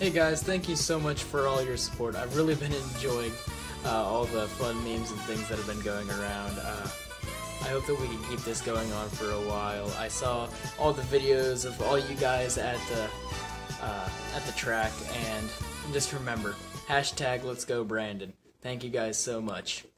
Hey guys, thank you so much for all your support. I've really been enjoying all the fun memes and things that have been going around. I hope that we can keep this going on for a while. I saw all the videos of all you guys at the track, and just remember, #LetsGoBrandon. Thank you guys so much.